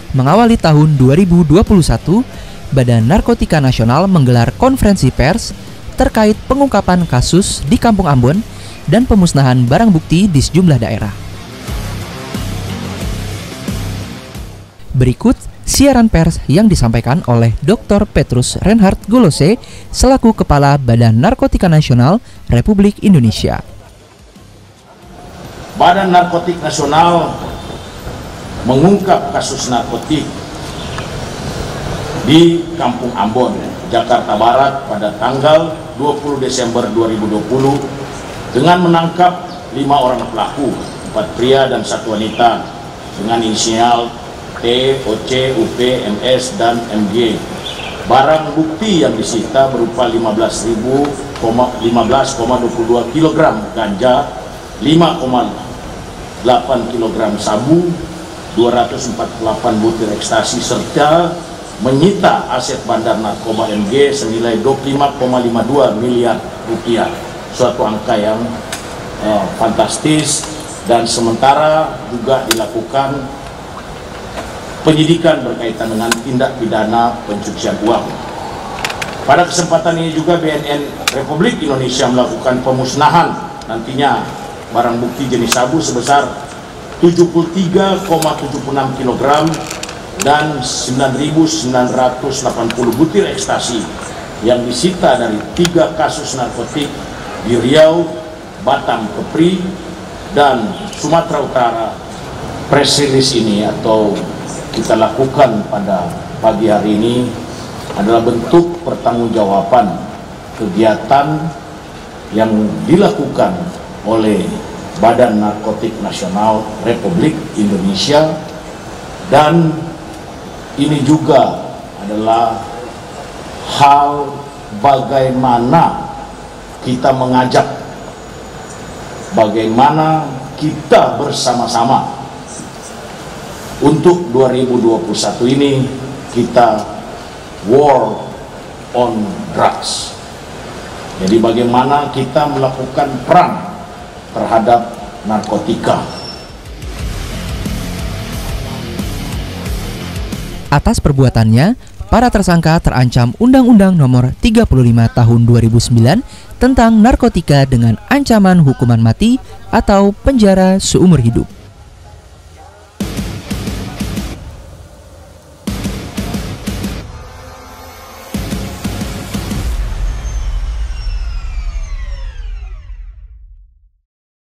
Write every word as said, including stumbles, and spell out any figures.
Mengawali tahun dua ribu dua puluh satu, Badan Narkotika Nasional menggelar konferensi pers terkait pengungkapan kasus di Kampung Ambon dan pemusnahan barang bukti di sejumlah daerah. Berikut siaran pers yang disampaikan oleh Doktor Petrus Reinhard Golose selaku Kepala Badan Narkotika Nasional Republik Indonesia. Badan Narkotik Nasional mengungkap kasus narkotik di Kampung Ambon, Jakarta Barat pada tanggal dua puluh Desember dua ribu dua puluh dengan menangkap lima orang pelaku, empat pria dan satu wanita dengan inisial T, O C, U P, M S, dan M G. Barang bukti yang disita berupa lima belas koma dua puluh dua kilogram ganja, lima koma delapan kilogram sabu, dua ratus empat puluh delapan butir ekstasi, serta menyita aset bandar narkoba M G senilai dua puluh lima koma lima dua miliar rupiah. Suatu angka yang eh, fantastis, dan sementara juga dilakukan penyidikan berkaitan dengan tindak pidana pencucian uang. Pada kesempatan ini juga B N N Republik Indonesia melakukan pemusnahan nantinya barang bukti jenis sabu sebesar tujuh puluh tiga koma tujuh puluh enam kilogram dan sembilan ribu sembilan ratus delapan puluh butir ekstasi yang disita dari tiga kasus narkotik di Riau, Batam, Kepri, dan Sumatera Utara. Press release ini atau kita lakukan pada pagi hari ini adalah bentuk pertanggungjawaban kegiatan yang dilakukan oleh Badan Narkotik Nasional Republik Indonesia, dan ini juga adalah hal bagaimana kita mengajak, bagaimana kita bersama-sama untuk dua ribu dua puluh satu ini kita war on drugs. Jadi bagaimana kita melakukan perang terhadap narkotika. Atas perbuatannya, para tersangka terancam Undang-Undang Nomor tiga puluh lima Tahun dua ribu sembilan tentang narkotika dengan ancaman hukuman mati atau penjara seumur hidup.